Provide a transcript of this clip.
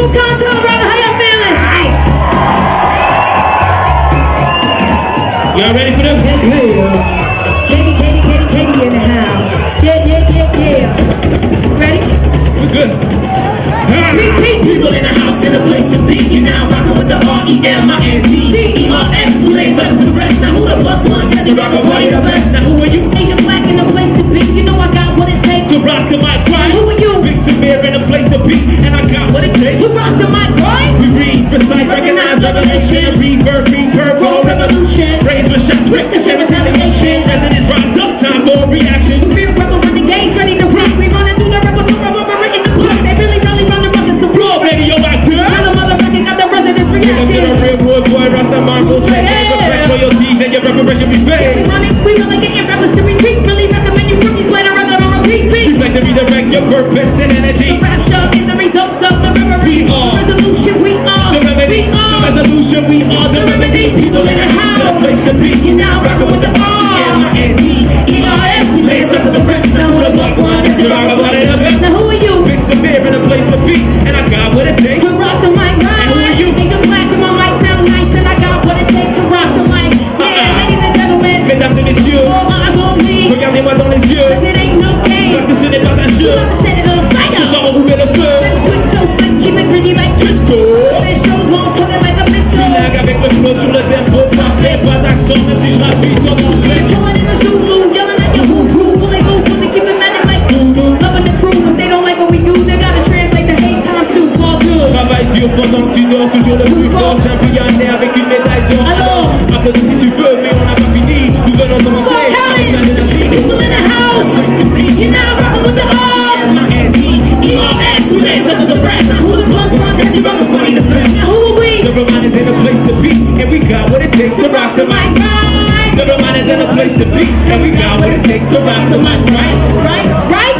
people come to the brother. How y'all feeling? Y'all ready for this? Katie in the house. Yeah. Ready? We're good. People in the house and a place to be. You now rockin' with the R-E-M-I-N-D-E-R-S. We lay suckers to rest. Now who the fuck wants us to rock a party the best? Now who are you? Asian black in a place to be. You know I got what it takes To rock the mic, right? Who are you? Big Samir in a place to be, and I got what it takes. to rock the mic, right? We read, recite, recognize, revelation, reverb, Roll revolution. raise with shots, Ricochet retaliation. residents rise up, time for reaction. Real rebel with the gaze ready to rock. We running through the repertoire, rubber in the block. They really run the ruckus to Floor radio back to Real mother rocking, got the residents Get up to the reacting. real wood boy, Rasta Marcos, request royalties and your reparation we pay. We really getting rappers to retreat. Really recommend you rookies play the record on repeat. Reflect to redirect your purpose and energy. The rap show is the result of the reverie. We are Resolution, we are the remedy. We are The resolution, we are the remedy. People in the house, a place to be. You now rockin' with the R-E-M-I-N-D-E-R-S. We lay suckers to rest. Now who the fuck wants us to rock a party the best? Now who are you? Big Samir in a place to be, and I got what it takes. To rock the mic, right? And who are you? Asian black and my mic sound nice, and I got what it takes to rock the mic. Yeah, ladies and gentlemen, Mesdames et messieurs, all eyes on me. regardez-moi dans les yeux, Cause it ain't no game. parce que ce n'est pas un You jeu. have to set it on Ce fire. soir on vous met le feu. Quick, so slick, keep it gritty like Disco. This show long, talking like a pencil. Lag avec le flow sur le tempo parfait, pas d'accent même si je rapide comme on fait. Killing in the Zulu, yelling at your who-who. Fully move, fully keep it magic like voodoo. Loving the crew, if they don't like what we do, they gotta translate the hate time to all good. Travaille dur pendant que tu dors, toujours le plus fort. Championnat avec une médaille d'or. Alors, applaudis si tu veux, mais on n'a pas fini. Nous venons commencer Fuck avec Kelly. plein d'énergie. People in the house, you now rockin' with the R-E-M-I-N-D-E-R-S. We lay suckers to rest. Now who the fuck wants us to rock a party the best? Now who are we? The Roman is in a place to be, and we got what it takes to rock the mic. Right, The Roman is in a place to be, and we got what it takes to rock the mic, right? right, right.